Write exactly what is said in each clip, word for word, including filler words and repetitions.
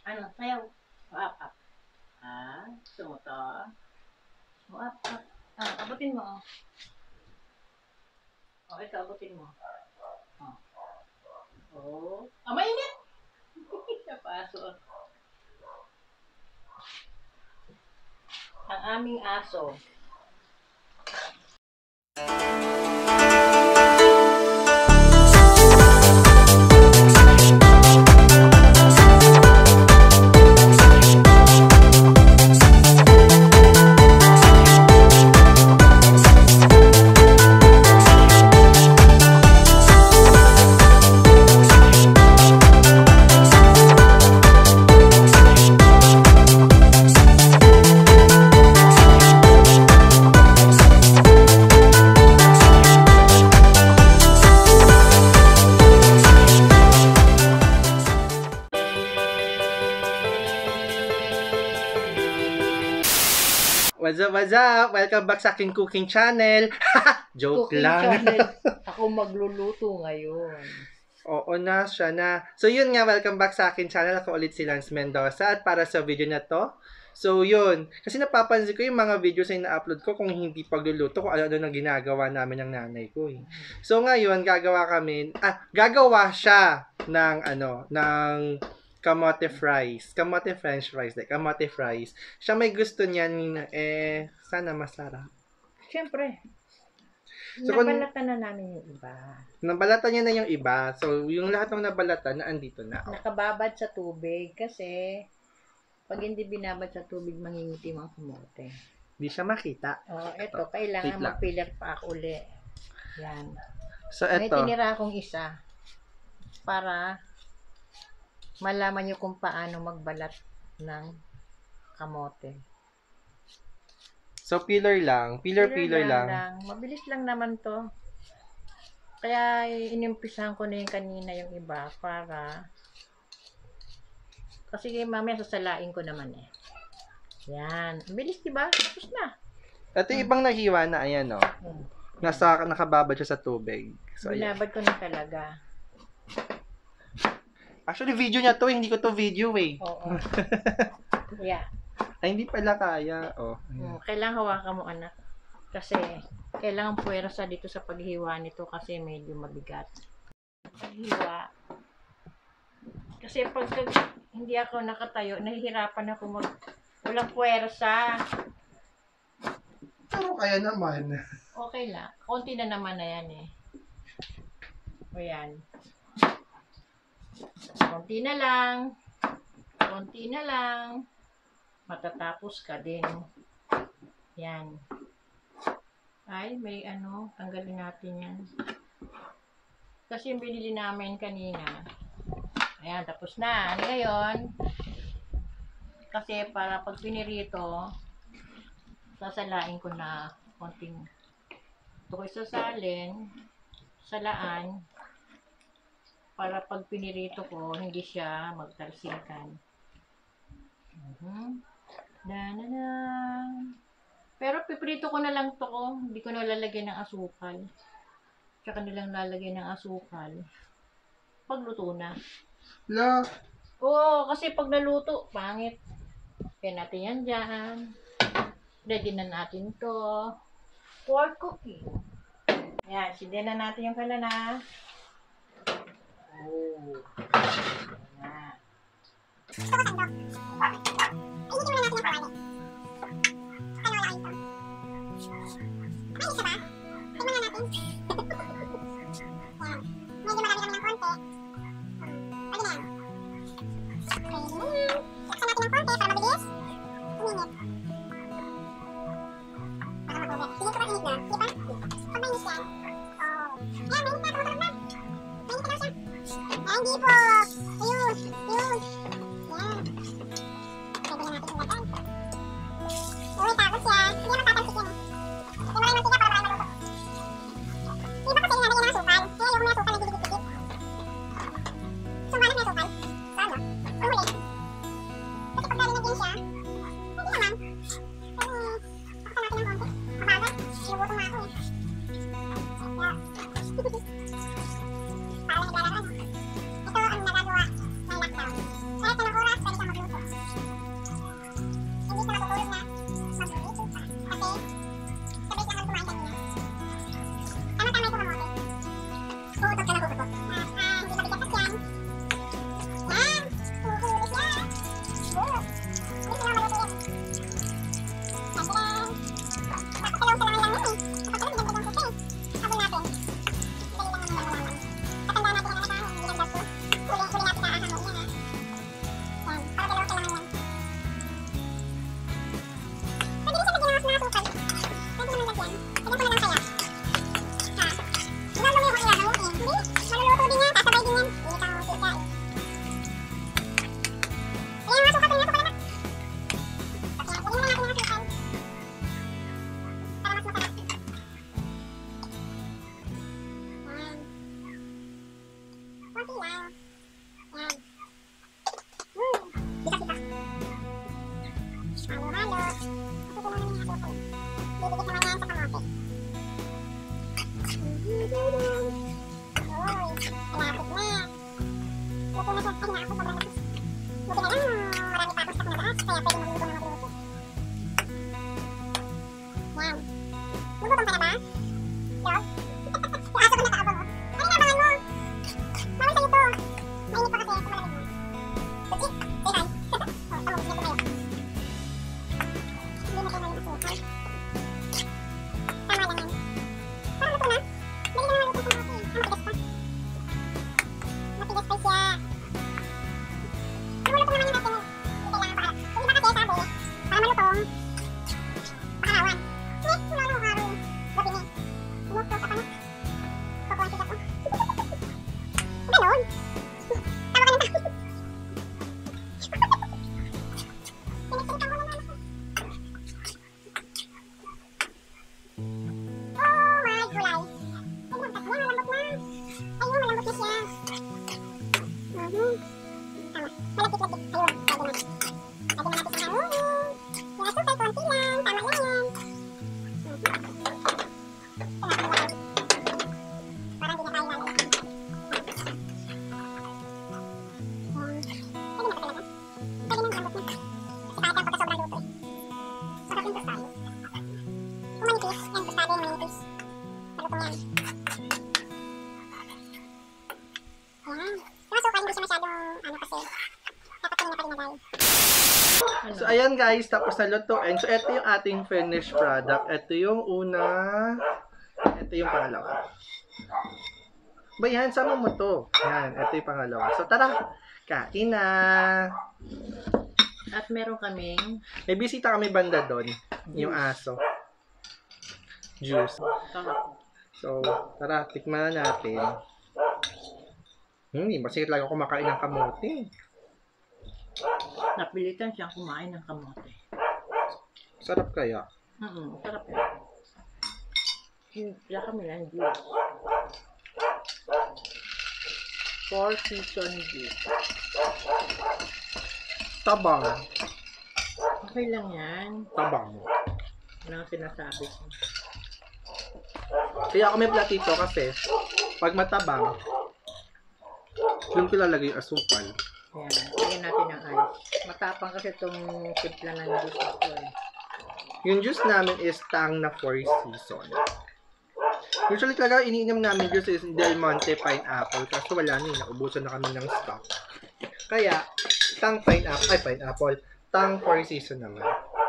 Ano, sayaw. Up, up. Ah, gusto mo to? Up, up. Ah, abutin mo. Oh. Oh, ito, abutin mo. Oh. Oh. Ah, mainit! Napaso. Ang aming aso. What's up, what's up? Welcome back sa aking cooking channel. Joke Cooking lang. channel. Ako magluluto ngayon. Oo na, siya na. So yun nga, welcome back sa aking channel. Ako ulit si Lance Mendoza. At para sa video na to, so yun. Kasi napapansin ko yung mga videos na ina-upload ko kung hindi pagluluto, kung ano-ano na ginagawa namin ng nanay ko. Eh. So ngayon, gagawa kami, ah, gagawa siya ng ano, ng kamote fries. Kamote french fries. Like, kamote fries. Siya may gusto niyan, eh, sana masarap. Siyempre. So, kung- Nabalatan na namin yung iba. Nabalatan niya na yung iba. So, yung lahat ng nabalatan na andito na. Nakababad sa tubig kasi pag hindi binabad sa tubig, mangingitim ang kamote. Hindi siya makita. Oh, eto, Wait kailangan lang. mag-filler pack uli. Yan. So, May eto. tinira akong isa para malaman nyo kung paano magbalat ng kamote. So, peeler lang. Peeler, peeler lang. Mabilis lang naman to. Kaya inimpisahan ko na yung kanina yung iba para kasi mamaya sasalain ko naman eh. Yan. Mabilis diba? Tapos na. Ito yung ibang nahiwa na, ayan o. Hmm. Nasa, nakababad siya sa tubig. So, ayan. Binabad ko na talaga. Actually, video niya to. Hindi ko to video eh. Oo. Yeah. Ay, hindi pala kaya. Oh, Hmm. Kailangan hawakan mo anak. Kasi kailangan puwersa dito sa paghiwa nito kasi medyo mabigat. Paghiwa. Kasi pag hindi ako nakatayo, nahihirapan ako mag walang puwersa. Pero kaya naman. Okay lang. Konti na naman na yan eh. O yan. Konti na lang. Konti na lang. Matatapos ka din. Yan. Ay, may ano. Tanggalin natin yan. Kasi yung binili namin kanina. Ayan, tapos na. Ngayon, kasi para pag pinirito, sasalain ko na konting ito ko isasalin, salaan, para pag pinirito ko, hindi siya magtalsikan. Uh-huh. Danana. Pero piprito ko na lang to ko, hindi ko na lalagyan ng asukal. Tsaka nilang lalagyan ng asukal. Pagluto na. La. Oo, kasi pag naluto, pangit. Kaya natin yan dyan. Ready na natin to. For cooking. Yan, sindihan na natin yung kalana. Oh. Yan. kaya pwede magluto ng magluto. Yan. Lugutong ka na ba? Yo? Yung aso ko nakaabang, oh. Ano inabangan mo? Bawal sa'yo to. Mainit pa kasi, kung malamig mo. Tutsi, say hi. Oh, tama, gusto niya tumayo. Hindi mo kayo ngayon asukal. Tama lang yan. Parang luto na. Dali na naman luto sa mga eh. Ah, matigas pa. Matigas pa siya. Lumulutong naman yung natin eh. Hindi kailangan paharap. Yung iba kasi sabi, para malutong, pakarawan. Eh, wala nang haro. Gabi ni. Umupo sa panot. Kukuha siya ko. Ganon. Tawa ka ng tao. Pinagsalita mo na naman ako. Oh my gulay. Ay, malambot na. Malambot na. Ayun, malambot na siya. Mhm. Tama. Malapit-lapit. Ayun. Pwede na. Pwede na natin sa haluin. Yung asukal, konti lang. Tama lang yan. Mhm. Ito natin lagay. Parang di na tayo lagay. Yan. Pwede na ba talaga? Pwede na, malambot na. Kasi kahit ang pagkasobrang luto eh. Sarap yung tostado. Kung manipis, yan tostado yung manipis. Malutong yan. Ayan. Yung asukal hindi siya masyadong ano kasi dapat kanina pa dinagay. Ano? So, ayan guys, tapos na lutuin. So, ito yung ating finished product. Ito yung una. Ito yung pangalawa. Ba yan, sama mo to. Yan, ito yung pangalawa. So, tara, kain na. At meron kaming May bisita kami banda doon. Yung aso. Juice. kahapon. So, tara, tikman na natin. Hmm, masakit lang ako kumakain ng kamote. Napilitan siyang kumain ng kamote. Sarap kaya. Mm, sarap yan. Himpla kami ng juice. Four season juice. Tabang. Okay lang yan. Tabang. Ano ang sinasabi ko? Kaya ako may platito kasi pag matabang, doon ko lalagay yung asukal. Yan. Lagyan natin ng ice. Matapang kasi itong timpla ng juice ito eh. Yung juice namin is Tang na four season. Usually talaga iniinom namin juice is Del Monte Pineapple kasi wala na, naubusan na kami ng stock. Kaya, Tang Pineapple, ay Pineapple, Tang four season naman.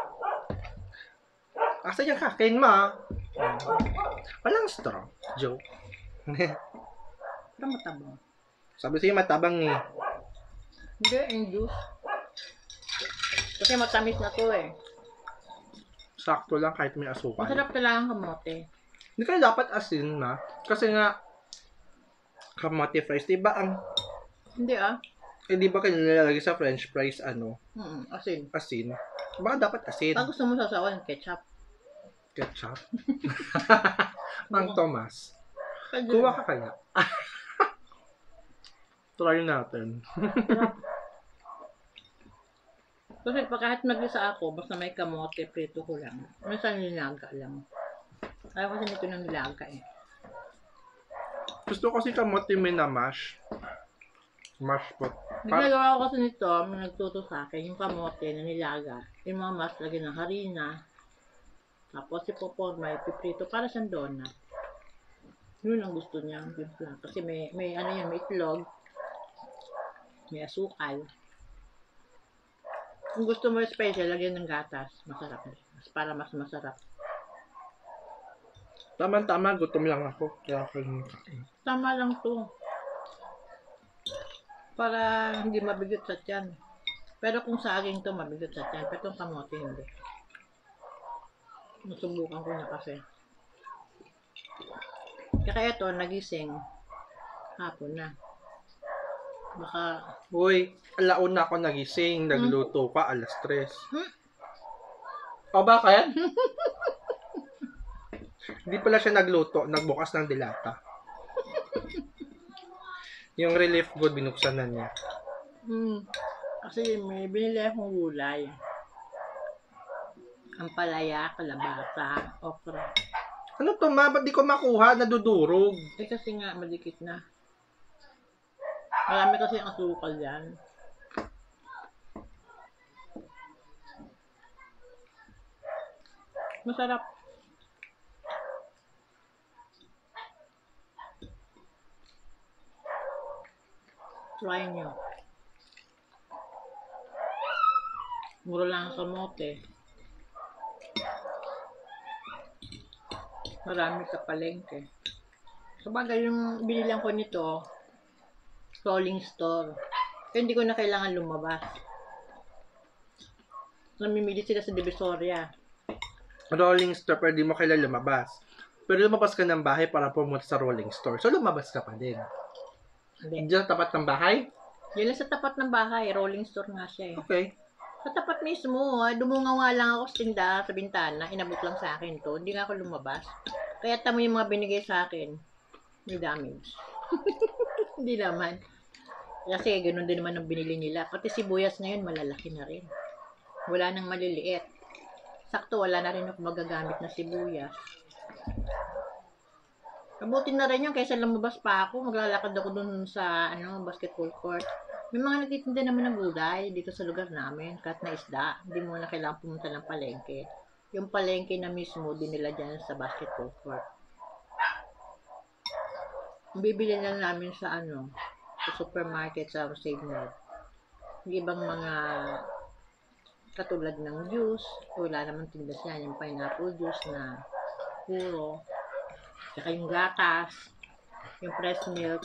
Asa yan ka? Kain mo. Walang straw. Joke. Pero matabang. Sabi sa'yo matabang eh. Hindi, yung juice. Kasi matamis na to eh. Sakto lang kahit may asukal. Masarap talaga ang kamote. Hindi kaya dapat asin na. Kasi nga, kamote fries, diba ang, Hindi ah. eh di ba kayo nilalagay sa french fries, ano, Mm, asin. asin? Baka dapat asin. Pag gusto mo sasawan, ketchup. Ketchup. Mang Tomas. Pwede. Kuha ka kaya? Try natin. Kasi pag kahit mag-isa ako, basta may kamote, prito ko lang. Minsan nilaga lang. Ayaw kasi nito ng nilaga eh. Gusto ko kasi kamote may na mash. Mash pot. Pa- Nagagawa ko kasi nito, may nagtuto sa akin, yung kamote na nilaga, yung mga mas lagyan ng harina, tapos ipoporma, ipiprito, para siyang donut. Yun ang gusto niya, yun lang. Kasi may, may ano yan, may itlog, may asukal. Kung gusto mo special, lagyan ng gatas, masarap din. Mas para mas masarap. Tama-tama, gutom lang ako. Kaya ako yung kain. Tama lang to. Para hindi mabigat sa tiyan. Pero kung saging to, mabigat sa tiyan. Pero itong kamote, hindi. Nasubukan ko na kasi. Kaya ito, nagising. Hapon na. Baka, Uy, alaon na ako nagising. Nagluto pa, alas tres. Hmm? O bakit? Hindi pala siya nagluto. Nagbukas ng dilata. Yung relief good, binuksan na niya. hmm, kasi may binili akong gulay. Ampalaya, kalabasa, okra. Ano to ma? Ba't di ko makuha? Nadudurog. Eh kasi nga, madikit na. Marami kasi ang asukal yan. Masarap. Try nyo. Mura lang ang kamote. Marami ka palengke. Sabagay yung binilang ko nito, rolling store. Kaya hindi ko na kailangan lumabas. Namimili sila sa Divisoria. Rolling store, pero di mo kailan lumabas. Pero lumabas ka ng bahay para pumunta sa rolling store. So, lumabas ka pa din. Hindi. Diyan tapat ng bahay? Yan lang sa tapat ng bahay. Rolling store nga siya eh. Okay. Sa tapat mismo, ah, dumungaw nga lang ako sa tinda, sa bintana. Inabot lang sa akin to. Hindi nga ako lumabas. Kaya tamo yung mga binigay sa akin. May damage. Hindi naman. Kasi ganun din naman ang binili nila. Pati sibuyas ngayon, malalaki na rin. Wala nang maliliit. Sakto, wala na rin ako magagamit na sibuyas. Kabuti na rin yun, kaysa lumabas pa ako, maglalakad ako dun sa ano, basketball court. May mga nagtitinda naman ng gulay dito sa lugar namin, kahit na isda. Hindi mo na kailangan pumunta ng palengke. Yung palengke na mismo, din nila dyan sa basketball court. Bibili lang namin sa ano, sa supermarket, sa Save Mart. Yung ibang mga katulad ng juice, wala naman tindas yan, yung pineapple juice na puro. Saka yung gatas, yung fresh milk.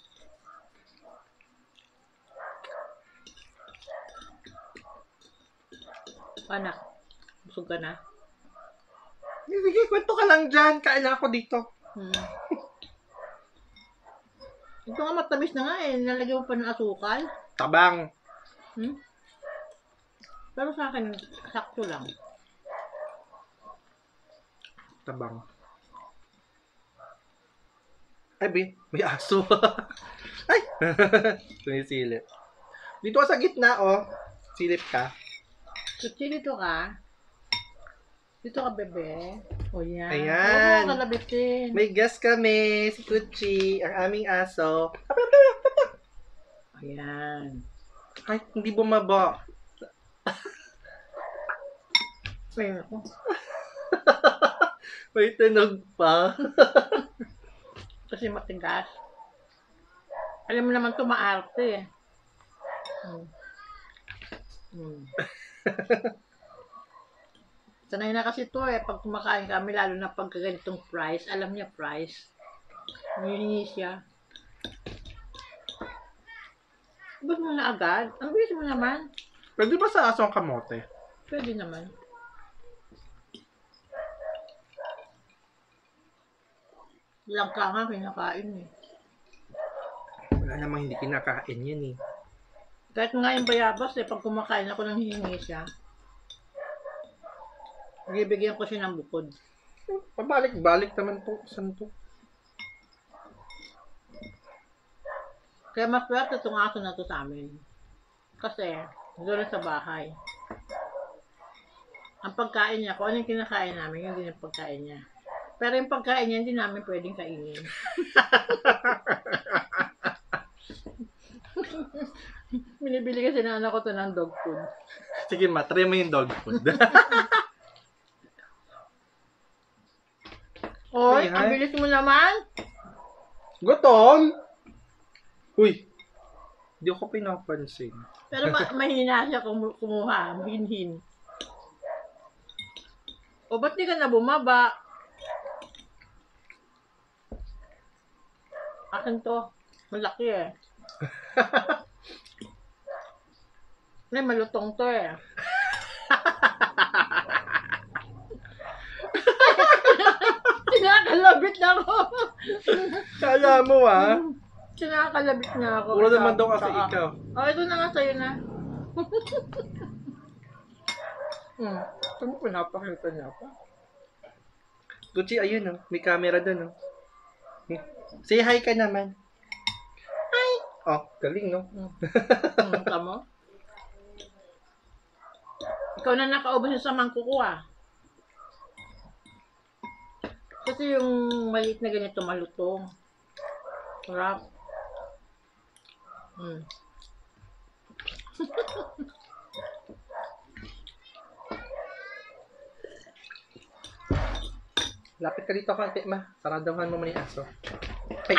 Anak, busog ka na? Sige, kwento ka lang dyan. Kain ako dito. Hmm. Ito nga matamis na nga eh. Nalagyan mo pa ng asukal. Tabang. Hmm? Pero sa akin, sakto lang. Tabang. Ay, Bin, may aso. Ay! Sumisilip. Dito ka sa gitna, oh. Silip ka. Kutsi, dito ka. Dito ka, bebe. O yan. Ayan. Oo, kalabitin. May guest kami, si Kuchi, ang aming aso. Ayan. Ay, hindi bumaba. Ayun ako. May tunog pa. Kasi matigas. Alam mo naman ito, maarte eh. Hmm. Hmm. Sanay na kasi ito eh. Pag kumakain kami, lalo na pag ganitong price, alam niya price. Hihingi siya. Ba't mo na agad? Ang bilis mo naman. Pwede ba sa aso ang kamote? Pwede naman. Langka nga kinakain eh. Wala namang hindi kinakain yan eh. Kahit nga yung bayabas eh, pag kumakain ako nang hihingi siya, bibigyan ko siya ng bukod. Pabalik-balik naman po. Saan to? Kaya maswerte itong aso na to sa amin. Kasi, doon sa bahay. Ang pagkain niya, kung ano yung kinakain namin, yun din yung pagkain niya. Pero yung pagkain niya, hindi namin pwedeng kainin. Binibili kasi na anak ko to ng dog food. Sige ma, try mo yung dog food. Oy, Ay, ang ay. bilis mo naman! Gutom! Uy! Hindi ako pinapansin. Pero ma- mahina siya kum- kumuha, mahinhin. O ba't di ka na bumaba? Akin to, malaki eh. May malutong to eh. Sinakalabit na ako. Kala mo ah. Sinakalabit na ako. Puro naman daw kasi Saka- ikaw. Oh, ito na nga sa'yo na. Hmm. Ito mo pinapakita niya pa. Gucci, ayun oh. May camera doon oh. Say hi ka naman. Hi! Oh, galing no? Hmm. Hmm, tama. Ikaw na nakaubos sa mangkuko ah. Kasi yung maliit na ganito malutong. Sarap. Hmm. Lapit ka dito konti, ma. Saradahan mo muna yung aso. Ay.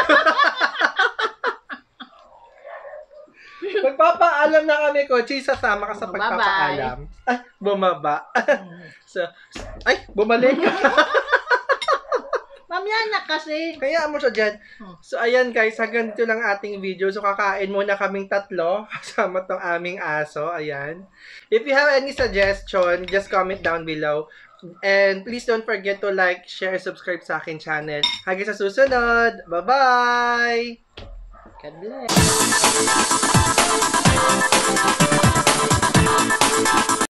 Magpapaalam na kami, Kochi. Sasama ka sa Bye-bye. pagpapaalam. Ay, bumaba. So, ay, bumalik. Mamaya na kasi. Kaya mo siya dyan. So, ayan guys, hanggang dito lang ating video. So, kakain muna kaming tatlo kasama tong aming aso. Ayan. If you have any suggestion, just comment down below. And please don't forget to like, share, subscribe sa akin channel. Hanggang sa susunod. Bye-bye! God bless.